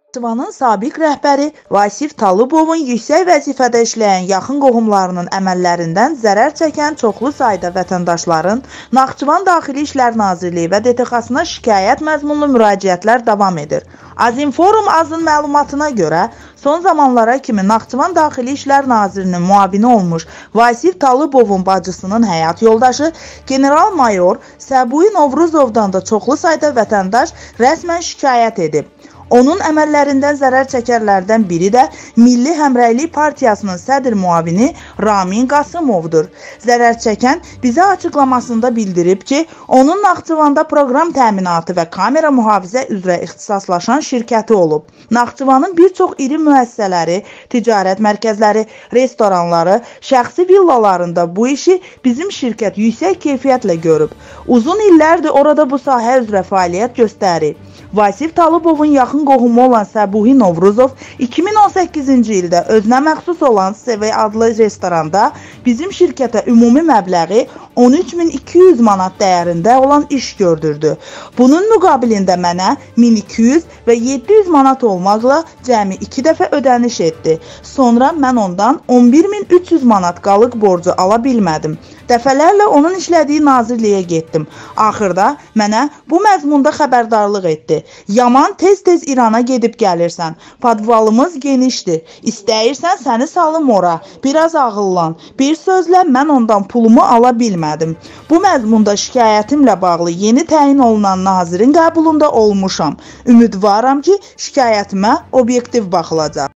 Naxçıvanın sabiq rəhbəri Vasif Talıbovun yüksək vəzifədə işləyən yaxın qohumlarının əməllərindən zərər çəkən çoxlu sayda vətəndaşların Naxçıvan Daxili İşlər Nazirliyi və DTX-na şikayət məzmunlu müraciətlər davam edir. Azinforum AZ-ın məlumatına görə, son zamanlara kimi Naxçıvan Daxili İşlər Nazirinin müavini olmuş Vasif Talıbovun bacısının həyat yoldaşı General-Mayor Səbui Novruzovdan da çoxlu sayda vətəndaş rəsmən şikayət edib. Onun əməllərindən zərər çəkərlərdən biri də Milli Həmrəylik Partiyasının sədr müavini Ramin Qasımovdur. Zərər çəkən bizə açıqlamasında bildirib ki, onun Naxçıvanda proqram təminatı və kamera mühafizə üzrə ixtisaslaşan şirkəti olub. Naxçıvanın bir çox iri müəssisələri, ticarət mərkəzləri, restoranları, şəxsi villalarında bu işi bizim şirkət yüksək keyfiyyətlə görüb. Uzun illərdir orada bu sahə üzrə fəaliyyət göstərir. Vasif Talıbovun yaxın qohumu olan Səbui Novruzov 2018-ci ildə özünə məxsus olan SV adlı restoranda bizim şirkətə ümumi məbləği 13.200 manat dəyərində olan iş gördürdü. Bunun müqabilində mənə 1200 və 700 manat olmaqla cəmi 2 dəfə ödəniş etdi. Sonra mən ondan 11.300 manat qalıq borcu ala bilmədim. Dəfələrlə onun işlədiyi nazirliyə getdim. Axırda mənə bu məzmunda xəbərdarlıq etdi. Yaman tez-tez İrana gedib gəlirsən. Padvalımız genişdir. İstəyirsən səni salım ora. Biraz ağıllan. Bir sözlə mən ondan pulumu ala bilmədim. Bu məzmunda şikayətimlə bağlı yeni təyin olunan nazirin qəbulunda olmuşam. Ümidvaram ki, şikayətimə obyektiv baxılacaq.